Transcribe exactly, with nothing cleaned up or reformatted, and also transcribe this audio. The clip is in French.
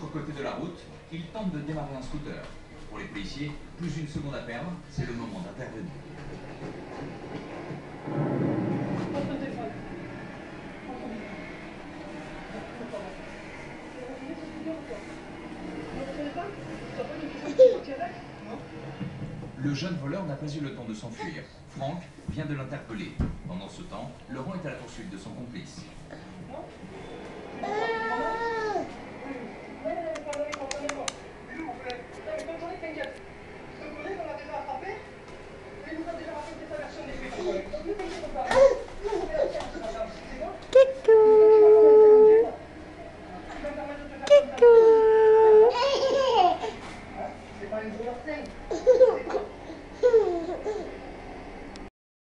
l'autre côté de la route, il tente de démarrer un scooter. Pour les policiers, plus une seconde à perdre, c'est le moment d'intervenir. Le jeune voleur n'a pas eu le temps de s'enfuir. Franck vient de l'interpeller. Pendant ce temps, Laurent est à la poursuite de son complice.